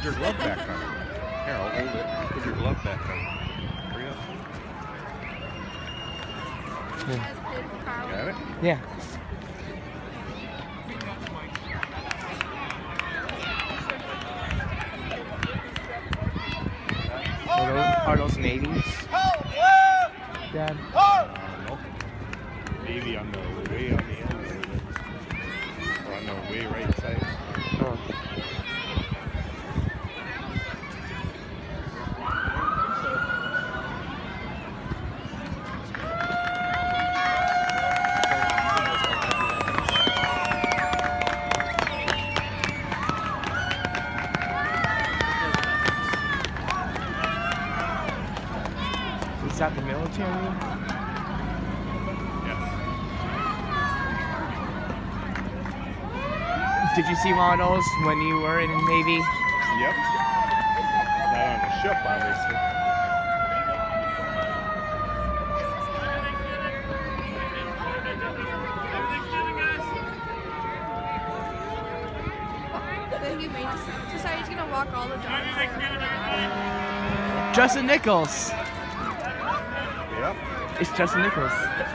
Put your glove back on. Here, I'll hold it. Put your glove back on. Hurry up. Got it? Yeah. Are those navies? Dad? Nope. Maybe on the way on the end. Or on the way right side. Oh. Is that the military? Yes. Did you see one of those when you were in Navy? Yep. Not on the ship, obviously. Society's gonna walk all the dogs. Justin Nichols. Yep. It's Justin Nichols.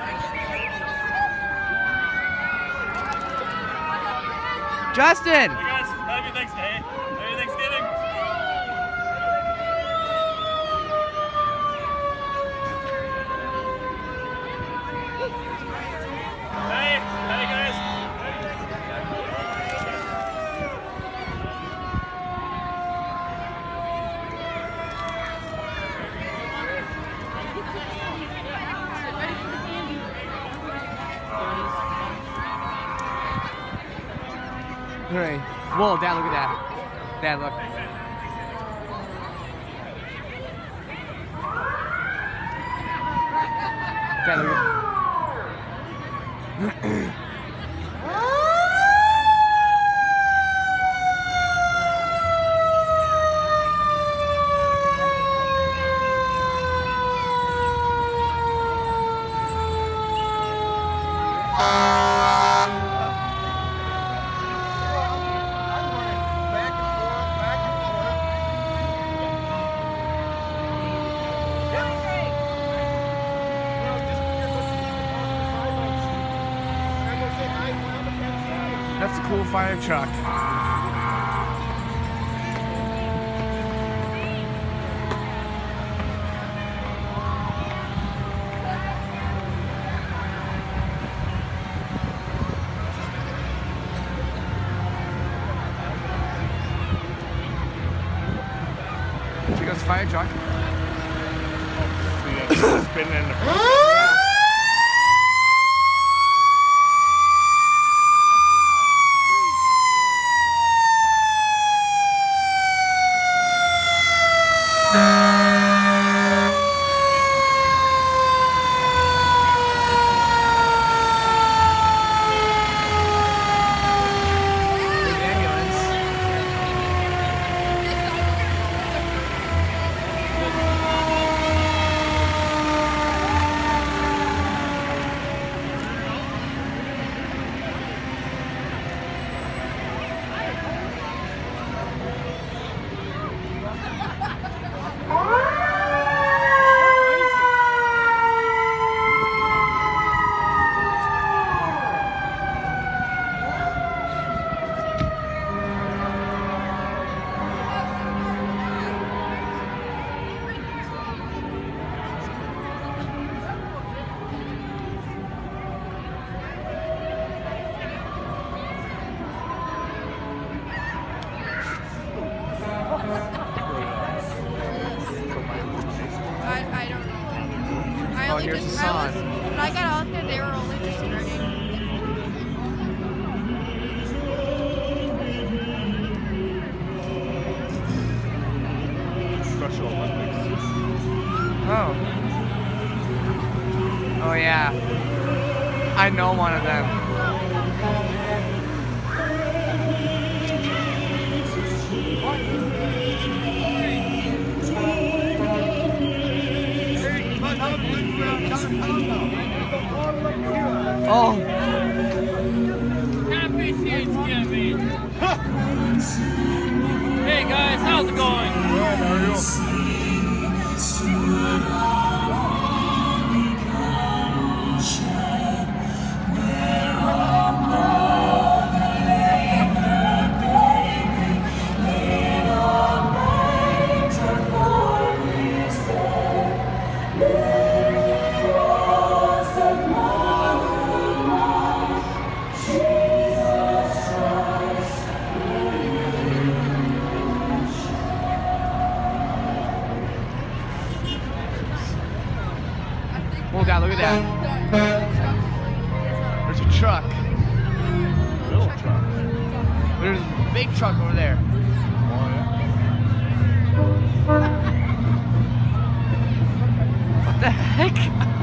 Justin! Hey guys, happy Thanksgiving. Happy Thanksgiving. Hey guys. Alright. Whoa, Dad, look at that. Dad, look. Dad, look at That's a cool fire truck. Here goes the fire truck. Spinning in the front. I don't know. I only here's just, the song. when I got out there, they were only just starting. Special Olympics. Oh. Oh yeah. I know one of them. Oh. Happy Thanksgiving. Hey guys, how's Oh, Dad, look at that. There's a truck. Little truck. There's a big truck over there. Oh, yeah. What the heck?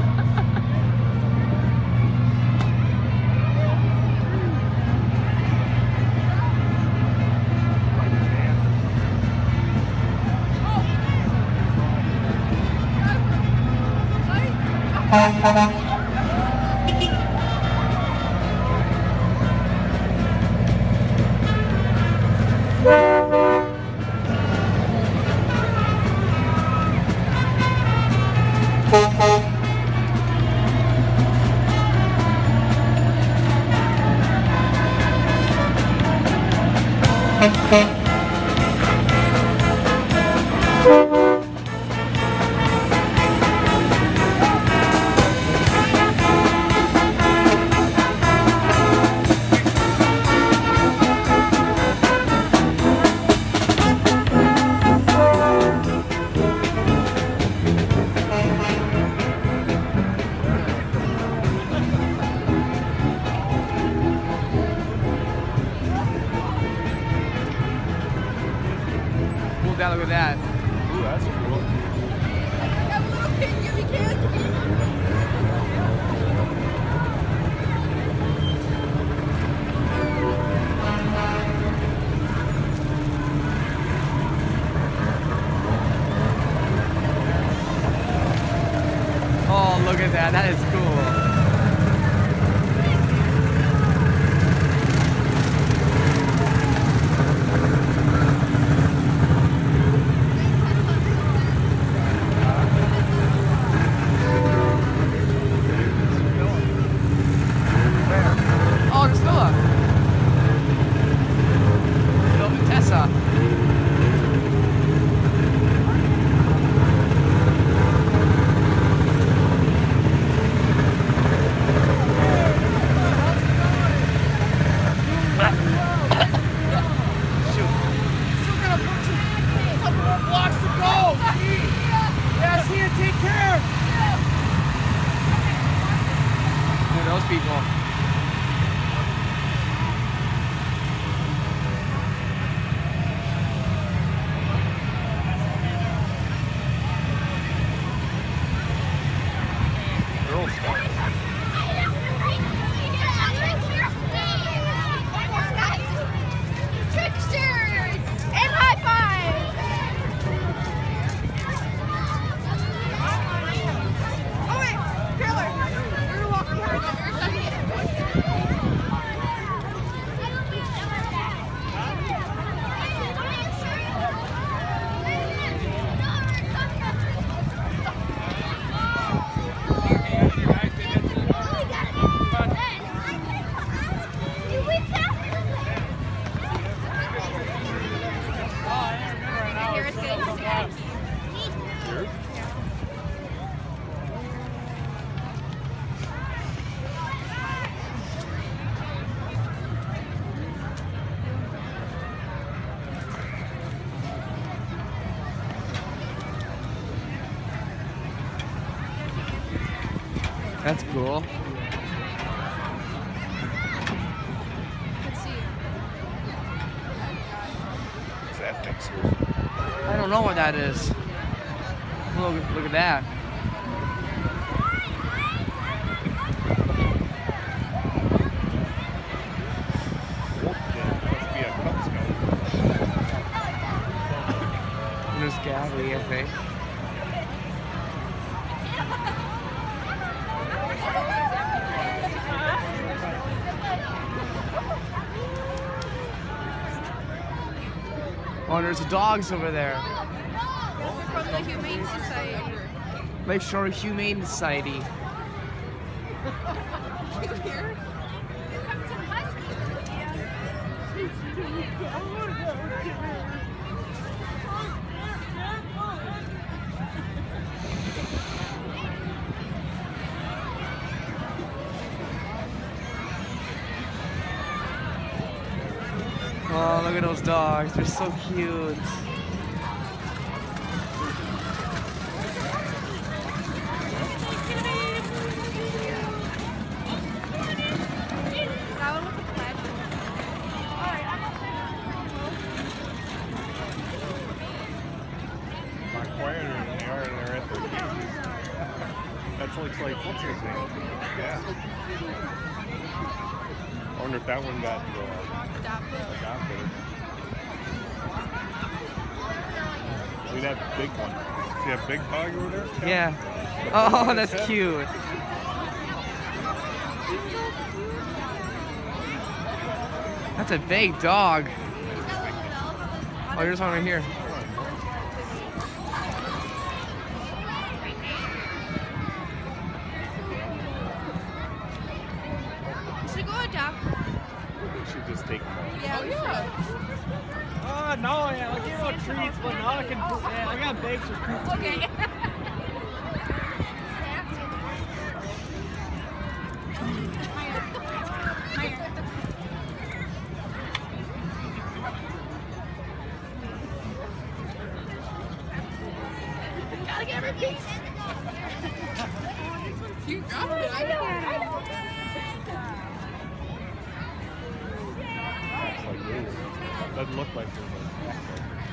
Dad, look at that. Ooh, that's cool. Oh, look at that. That is cool. Oh, Casilla. Phil and Tessa. Look at those people. Girl Scouts. Tricksters and high five. Oh wait, Taylor, we're gonna walk behind you. Here is getting stabbed. Yours? That's cool. Let's see. Is that Texas? I don't know what that is. Look at that. Wolfgang. Must be a Cub Scout. There's Gabby, I think. Oh, there's dogs over there. from the Humane Society. Make sure Humane Society. Here. Oh, look at those dogs. They're so cute. That one with the flash. Not quieter than they are when they're at their cages. That looks like, what's his name? Yeah. I wonder if that one got adopted. See that big one? See that big dog over there? Yeah. Oh, that's cute. That's a big dog. Oh, here's one right here. Should go adopt. We should just take them all. Yeah, we should. No, yeah, I gave out treats, but now I can. Yeah, I got bags for poop. Okay. Gotta get every piece. You got it. I know. That's like, ooh, doesn't look like there's a